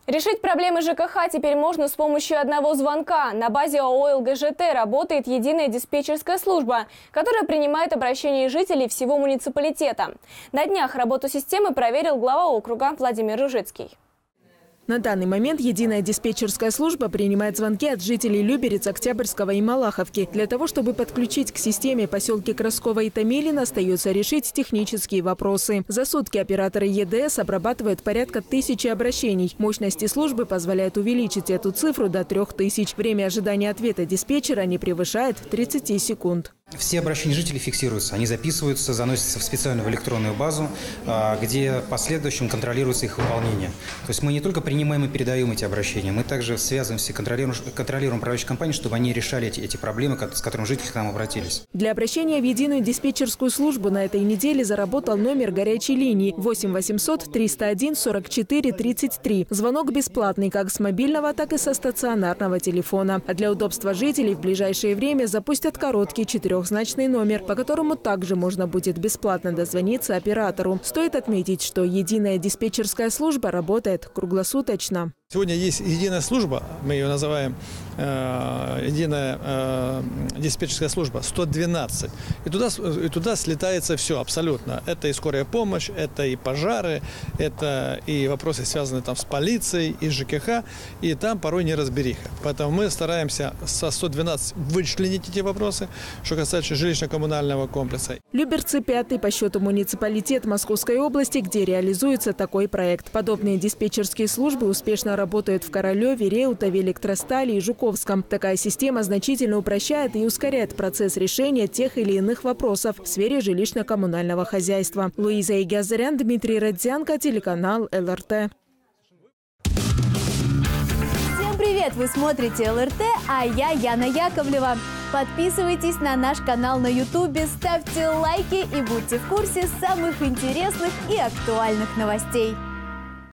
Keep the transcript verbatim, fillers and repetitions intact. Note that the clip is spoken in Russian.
Решить проблемы ЖКХ теперь можно с помощью одного звонка. На базе ООО ЛГЖТ работает единая диспетчерская служба, которая принимает обращения жителей всего муниципалитета. На днях работу системы проверил глава округа Владимир Ружицкий. На данный момент единая диспетчерская служба принимает звонки от жителей Люберец, Октябрьского и Малаховки. Для того, чтобы подключить к системе поселки Красково и Томилино, остается решить технические вопросы. За сутки операторы ЕДС обрабатывают порядка тысячи обращений. Мощности службы позволяют увеличить эту цифру до трех тысяч. Время ожидания ответа диспетчера не превышает тридцати секунд. Все обращения жителей фиксируются, они записываются, заносятся в специальную электронную базу, где в последующем контролируется их выполнение. То есть мы не только принимаем и передаем эти обращения, мы также связываемся, контролируем, контролируем управляющие компании, чтобы они решали эти, эти проблемы, с которыми жители к нам обратились. Для обращения в единую диспетчерскую службу на этой неделе заработал номер горячей линии восемь восемьсот триста один сорок четыре тридцать три. Звонок бесплатный как с мобильного, так и со стационарного телефона. А для удобства жителей в ближайшее время запустят короткий четырехзначный номер, по которому также можно будет бесплатно дозвониться оператору. Стоит отметить, что единая диспетчерская служба работает круглосуточно. Сегодня есть единая служба, мы ее называем э, единая э, диспетчерская служба сто двенадцать. И туда, и туда слетается все абсолютно. Это и скорая помощь, это и пожары, это и вопросы, связанные там с полицией, и ЖКХ, и там порой неразбериха. Поэтому мы стараемся со сто двенадцать вычленить эти вопросы, что касается жилищно-коммунального комплекса. Люберцы – пятый по счету муниципалитет Московской области, где реализуется такой проект. Подобные диспетчерские службы успешно работают в Королеве, Реутове, Электростали и Жуковском. Такая система значительно упрощает и ускоряет процесс решения тех или иных вопросов в сфере жилищно-коммунального хозяйства. Луиза Игязарян, Дмитрий Родзянко, телеканал ЛРТ. Всем привет! Вы смотрите ЛРТ, а я Яна Яковлева. Подписывайтесь на наш канал на ютубе, ставьте лайки и будьте в курсе самых интересных и актуальных новостей.